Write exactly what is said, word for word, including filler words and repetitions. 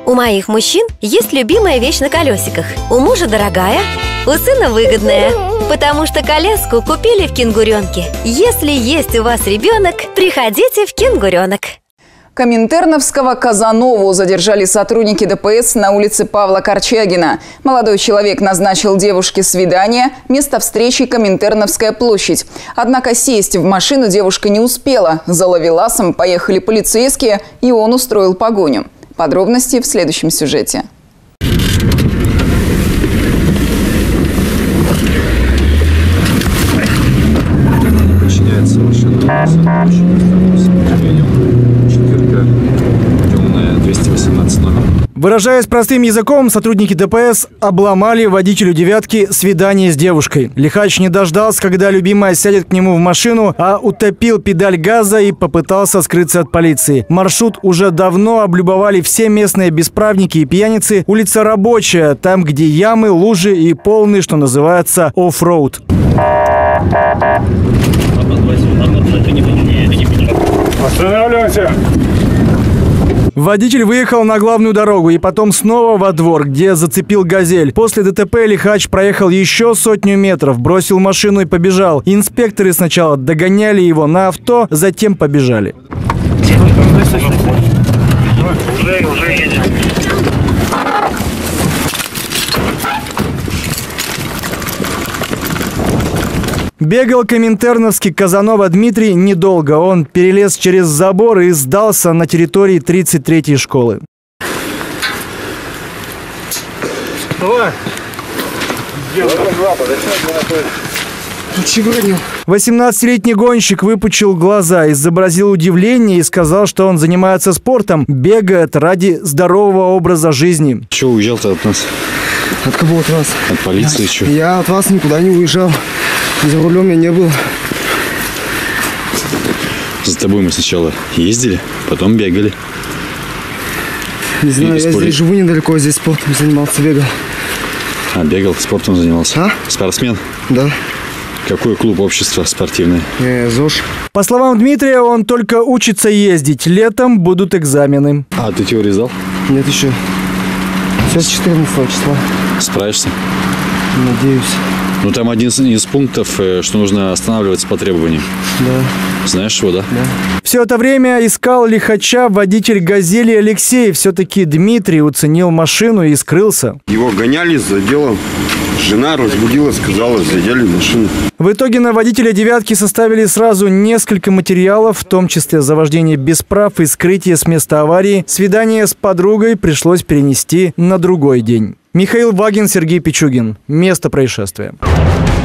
У моих мужчин есть любимая вещь на колесиках. У мужа дорогая, у сына выгодная. Потому что коляску купили в Кенгуренке. Если есть у вас ребенок, приходите в Кенгуренок. Коминтерновского Казанову задержали сотрудники Дэ Пэ Эс на улице Павла Корчагина. Молодой человек назначил девушке свидание. Место встречи – Коминтерновская площадь. Однако сесть в машину девушка не успела. За ловеласом поехали полицейские, и он устроил погоню. Подробности в следующем сюжете. Начинается машина. двести восемнадцать номер. Выражаясь простым языком, сотрудники Дэ Пэ Эс обломали водителю «девятки» свидание с девушкой. Лихач не дождался, когда любимая сядет к нему в машину, а утопил педаль газа и попытался скрыться от полиции. Маршрут уже давно облюбовали все местные бесправники и пьяницы. Улица Рабочая, там, где ямы, лужи и полный, что называется, оффроуд. Останавливаемся! Водитель выехал на главную дорогу и потом снова во двор, где зацепил «Газель». После Дэ Тэ Пэ лихач проехал еще сотню метров, бросил машину и побежал. Инспекторы сначала догоняли его на авто, затем побежали. Уже, уже едем. Бегал коминтерновский Казанова Дмитрий недолго. Он перелез через забор и сдался на территории тридцать третьей школы. Давай. восемнадцатилетний гонщик выпучил глаза, изобразил удивление и сказал, что он занимается спортом, бегает ради здорового образа жизни. Чего уезжал-то от нас? От кого от вас? От полиции я, что? Я от вас никуда не уезжал. За рулем я не был. За тобой мы сначала ездили, потом бегали. Не знаю, я здесь живу недалеко, здесь спортом занимался, бегал. А, бегал, спортом занимался? А? Спортсмен? Да. Какой клуб, общество спортивное? Э, ЗОЖ. По словам Дмитрия, он только учится ездить. Летом будут экзамены. А, ты теорию сдал? Нет еще. Сейчас четырнадцатого числа. Справишься? Надеюсь. Ну, там один из пунктов, что нужно останавливаться по требованию. Да. Знаешь его, да? Да. Все это время искал лихача водитель «Газели» Алексей. Все-таки Дмитрий уценил машину и скрылся. Его гоняли за делом. Жена разбудила, сказала, задели машину. В итоге на водителя «девятки» составили сразу несколько материалов, в том числе за вождение без прав и скрытие с места аварии. Свидание с подругой пришлось перенести на другой день. Михаил Вагин, Сергей Пичугин. Место происшествия.